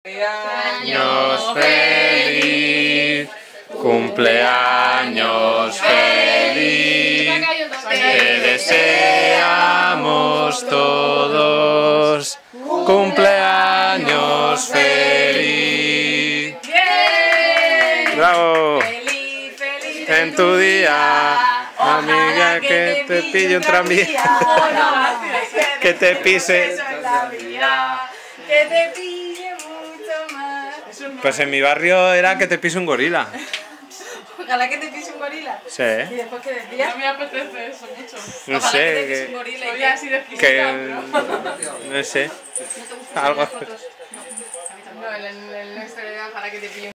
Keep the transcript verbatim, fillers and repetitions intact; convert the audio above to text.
Cumpleaños feliz, cumpleaños feliz, te deseamos todos, cumpleaños feliz. ¡Bravo! En tu día, amiga, que te pille un tranvía, que te pise. Que te pille mucho más. Pues en mi barrio era que te pise un gorila. Ojalá que te pise un gorila. Sí. ¿Y después qué decías? No me apetece eso mucho. No Ojalá sé, que te pise que, un gorila y Soy que... así de que física, no sé, ¿No te gustan algo. las fotos? No, el, el, el, ojalá que te pille